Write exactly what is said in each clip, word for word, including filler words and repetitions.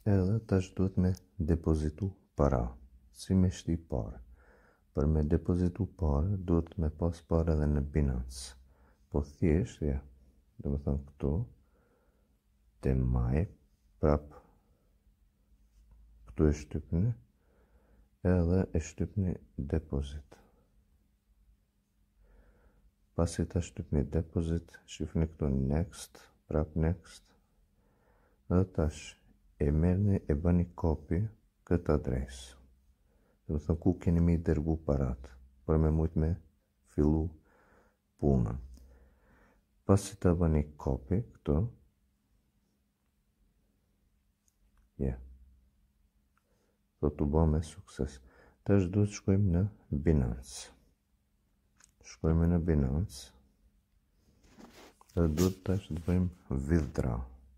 Edhe tash duhet me depozitu para. Si me shti pare? Për me depozitu pare, duhet me pas pare edhe në Binance. Po thjesht, ja, dhe me thënë këtu, te maj, prap, këtu e shtypni, edhe e shtypni depozit. Pasi ta shtypni depozit, shifni këtu next, prap next, edhe tash e merrni e bëni copy këtë adresë. Dhe me thënë ku keni mi dërgu parat, për me mujt me fillu punën. Pasi ta bëni copy këtu, yeah, do të bëjmë me sukses. Tash duhet shkojmë në Binance. Shkojmë në Binance. Dhe duhet tash të bëjmë withdraw.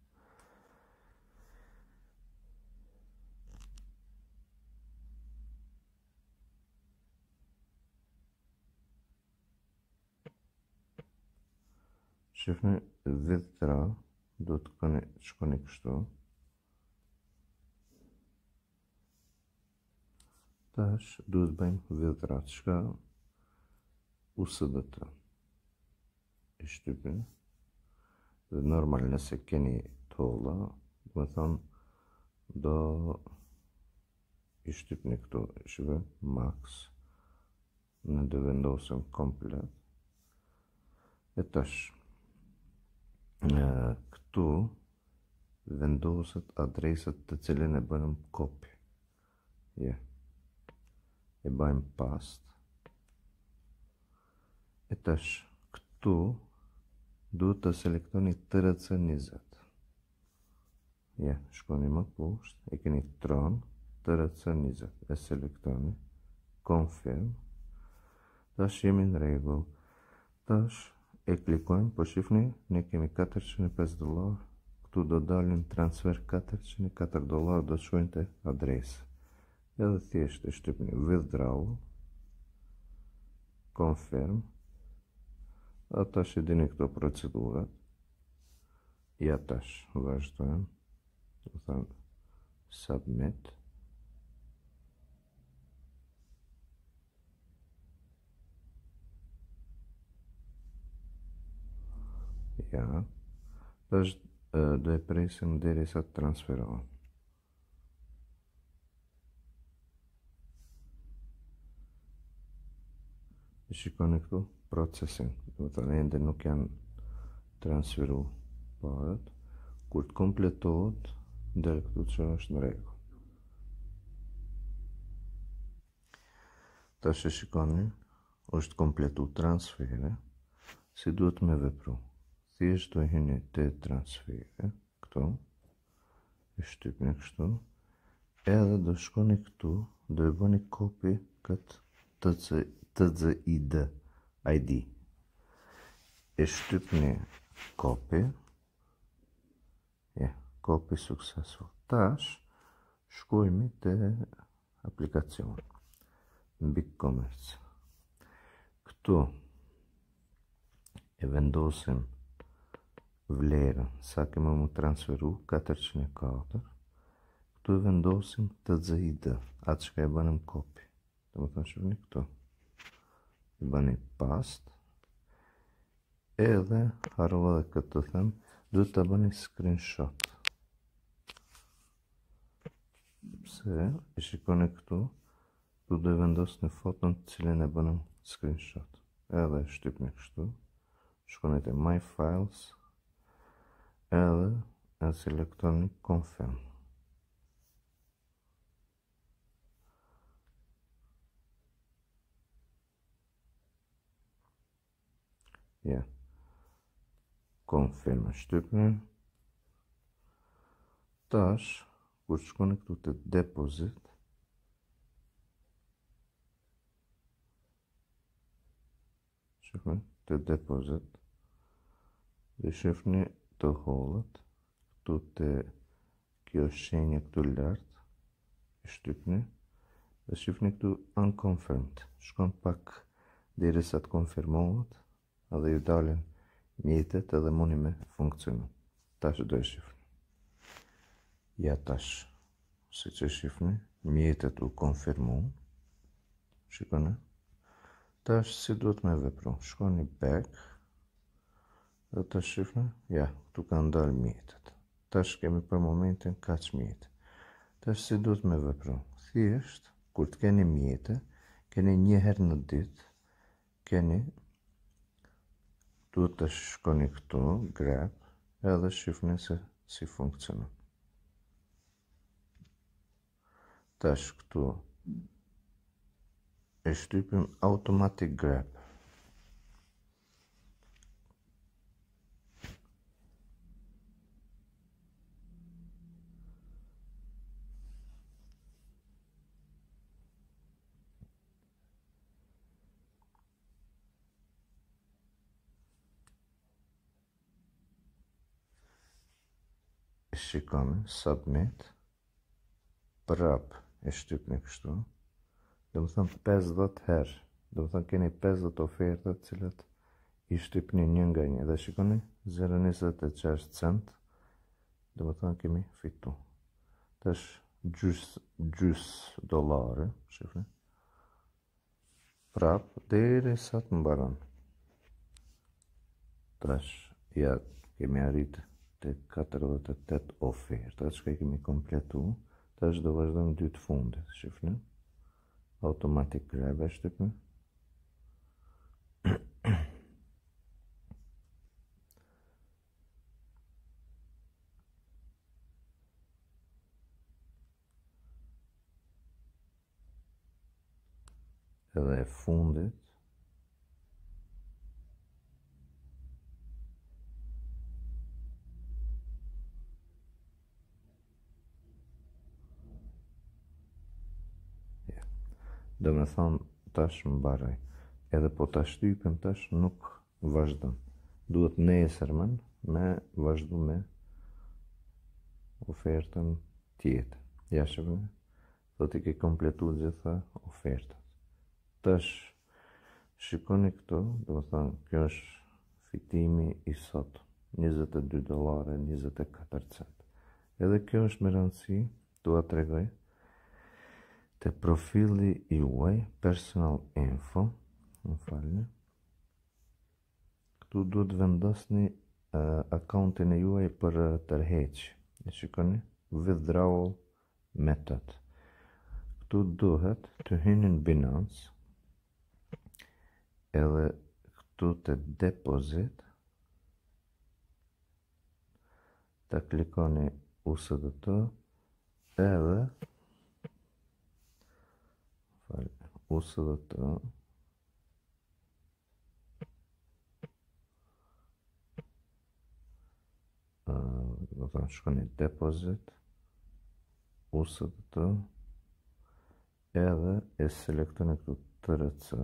Shifni withdraw, do të shkoni, shkoni kështu. Tash duhet bëjmë withdraw, çka U S D T. I shtypin. Dhe normal nëse keni tolla, do të thonë do i shtypni këtu, shifë max. Në do vendosëm komplet. E tash këtu vendoset adresat të cilën e bënëm copy. Yeah. E bëjmë past. E tash këtu duhet të selektoni T R C njëzet. Ja, shkoni më poshtë, e keni Tron T R C njëzet, e selektoni, confirm. Tash jemi në rregull. Tash e klikojmë, po shifni, ne kemi katërqind e pesë dollar, këtu do dalin transfer katërqind e katër dollar, do të shkojnë te adresë. Edhe thjesht e shtypni withdraw, confirm. A tash e dini këto procedurat. Ja tash vazhdojmë. Do thënë submit. Ja. Tash do e presim derisa të transferohen. Shikoni këtu processing, do të thënë ende nuk janë transferu parat. Kur të kompletohet, deri këtu që është në rregull. Tash e shikoni, është kompletu transfere, si duhet me vepru. Thjesht do e hyni te transfere, këtu, e shtypni kështu, edhe do shkoni këtu, do e bëni copy këtë T Z I D I D. E shtypni copy, yeah, copy successful. Tash shkojmë te aplikacion, në BigCommerce. Këtu e vendosim vlerën, sa kemë mu transferu, katërqind e katër. Këtu e vendosim T Z I D, atë që ka e bënëm copy. Dhe më thënë shërni këtu. E bëni past. Edhe, harova dhe këtë të them, duhet të bëni screenshot. Pse, e shikoni këtu, tu do e vendos në foton të cilën e bënëm screenshot. Edhe e shtypni kështu, shkoni te My Files, edhe e selektoni Confirm. Ja, Confirm e shtypni. Tash, kur shkoni këtu te Deposit, shikoni, te Deposit, dhe shifni të hollët, këtu te kjo shenje këtu lartë, e shtypni, dhe shifni këtu Unconfirmed, shkon pak derisa të konfirmohet, edhe ju dalin mjetet edhe muni me funksionu. Tash do e shifni. Ja tash si që shifni, mjetet u konfirmu. Shikone. Tash si duhet me vepru. Shkoni back. Dhe të shifni, ja, tu ka ndalë mjetet. Tash kemi për momentin kaq mjetet. Tash si duhet me vepru. Thjesht, kur të keni mjete, keni një herë në ditë, keni, duhet të shkoni këtu, grab, edhe shifni se si funksionon. Tash këtu e shtypim automatic grab. E shikoni, submit, prap e shtypni kështu. Dhe më thënë pesëdhjetë herë, dhe më thënë keni pesëdhjetë ofertat cilat i shtypni një nga një. Dhe shikoni, zero virgulë njëzet e gjashtë cent, dhe më thënë kemi fitu. Tash gjys, gjys dolare, shifni. Prap, deri sa të mbaron. Tash, ja, kemi arrit të katërdhjetë e tetë ofertat, që kemi kompletu. Tash do vazhdojmë dy të fundit, shifni. Automatic grab e shtypni. Edhe e fundit. Dhe me thonë tash më baraj. Edhe po ta shtypim tash nuk vazhdon. Duhet nesërmen me vazhdu me ofertën tjetër. Ja shëpëme, do t'i ke kompletu gjitha ofertat. Tash shikoni këto, dhe me thonë kjo është fitimi i sot, njëzet e dy dolare, njëzet e katër cent. Edhe kjo është me rëndësi, do a tregoj, te profili juaj, personal info, më falni, këtu duhet vendosni uh, akauntin e juaj për uh, tërheq. E shikoni, withdrawal method. Këtu duhet të hyni në Binance, edhe këtu të deposit, të klikoni U S D T, edhe U S D T, do të shkoni deposit, U S D T, edhe e selektoni këtu T R C,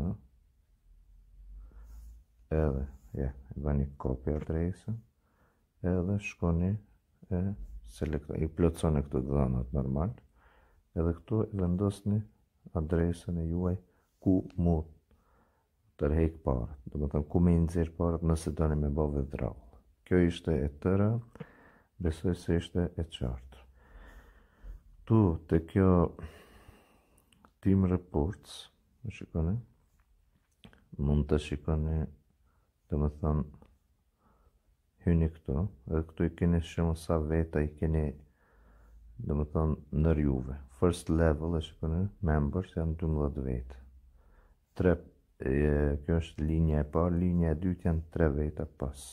edhe ja, e bani kopja adresën, edhe shkoni e selektoni, i plotësoni këtu dhënat normal, edhe këtu e vendosni adresën e juaj ku mu tërheq parët, do të thënë ku me nxjerr parët nëse doni me bë withdrawal. Kjo ishte e tëra, besoj se ishte e qartë. Tu te kjo team reports, më shikoni, mund të shikoni, do të thënë hyni këtu, edhe këtu i keni shumë sa veta i keni, do të thënë nër juve. First level, e shikoni, members janë dymbëdhjetë veta. Tre, e, kjo është linja e parë, linja e dytë janë tre veta pas.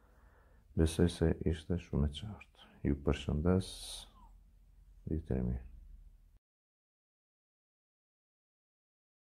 Besoj se ishte shumë e qartë. Ju përshëndes, ditë e mirë.